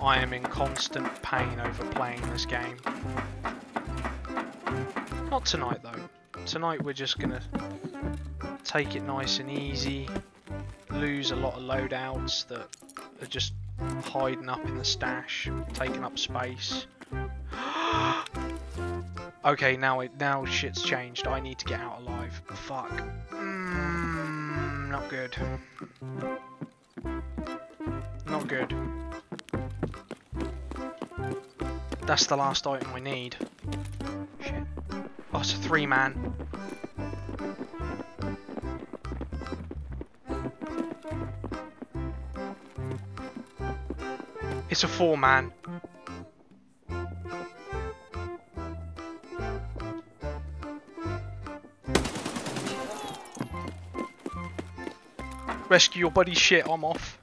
I am in constant pain over playing this game. Not tonight though. Tonight we're just gonna take it nice and easy, lose a lot of loadouts that are just hiding up in the stash, taking up space. Okay, now shit's changed. I need to get out alive. Fuck. Not good. Not good. That's the last item I need. Shit. Oh, it's a 3-man. It's a 4-man. Rescue your buddy. Shit, I'm off.